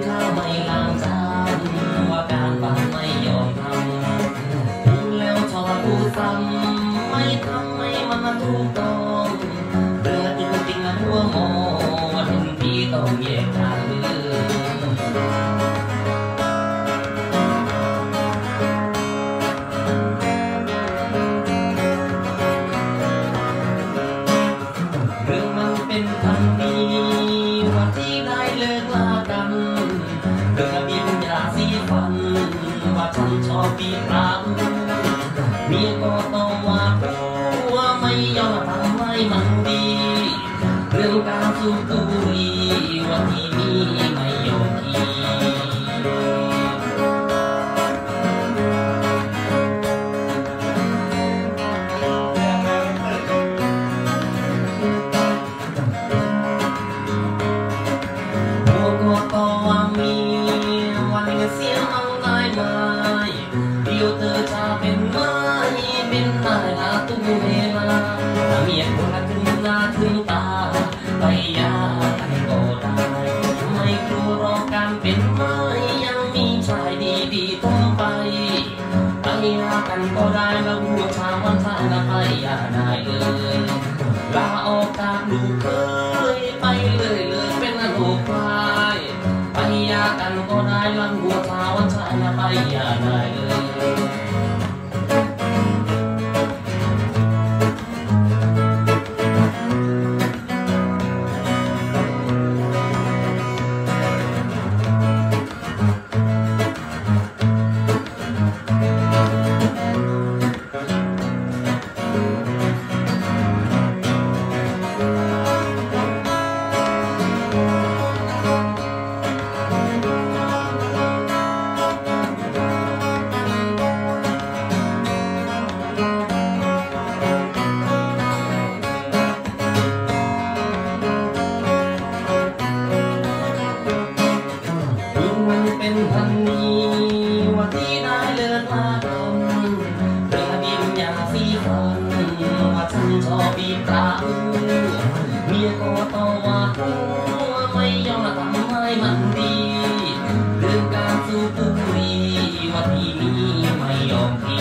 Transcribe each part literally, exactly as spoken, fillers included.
ข้าวไม่ล้างจานว่าการบ้านไม่ยอมทำพูดแล้วชอบพูดซ้ำไม่ทำไม่มันถูกต้องเรื่องจริงจริงนะหัวโมวันที่ต้องแยกทางเดินเรื่องมันเป็นพันดีวันที่ได้เลิกลากันเรื่องบินยาสีฟันว่าฉันชอบปีพรามเมียก็ต้องว่าผัวไม่ยอมทำให้มันดีเรื่องการสูบบุหรี่วันที่มีไม่ยอมทีก็ว่ามีวันนี้เสียมั่งได้ไหมเดี๋ยวเธอจะเป็นไม้เป็นนายลาตุ้มเวลาถ้าเมียคนละถึงหน้าถึงตาไปยากันก็ได้ไม่กลัวรอการเป็นไม้ยังมีชายดีดีต้องไปไปยากันก็ได้แล้วหัวชาวันชาละไปยาได้เลยลาออกจากลูกเคยไปเลยเลยเป็นโรคควายไปยากันก็ได้ลังหัวชาวันชาละไปยาได้เลยเป็นพันนี้วันที่ได้เลิกลากันเรื่องบินยาสีฟันว่าฉันชอบปีตาเมียก็ต้องว่าผัวไม่ยอมทำให้มันดีเรื่องการสูบบุหรี่วันที่มีไม่ยอมที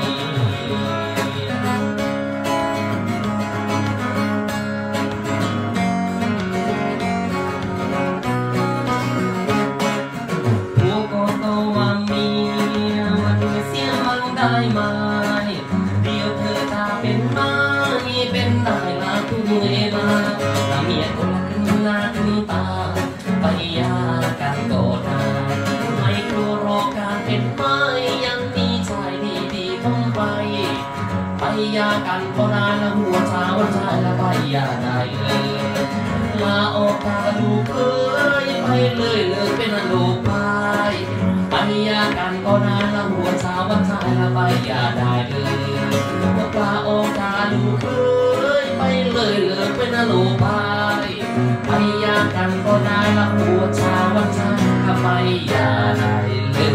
ได้ไหมเดี๋ยวเธอจะเป็นไม้เป็นได้ลาทุกเวลาถ้าเมียคนละขึ้นหน้าขึ้นตาไปยากันก็ได้ไม่กลัวรอการเป็นไม้ยังมีชายดีดีต้องไปไปยากันก็ได้แล้วหัวชาวันชายละไปยาได้เลยลาออกจากลูกเคยไปเลยเลยเป็นโรคไปไปยากันก็ได้ละหัวชาวันชายละไปยาได้เลยว่าปลาออกกาลูกเคยไปเลยเลยเป็นโรคไปไปยากันก็ได้ละหัวชาวันชายละไปยาได้เลย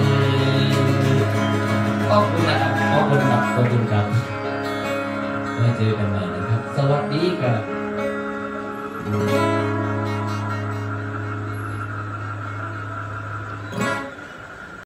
ขอบคุณนะครับขอบคุณครับขอบคุณครับไว้เจอกันใหม่นะครับสวัสดีครับ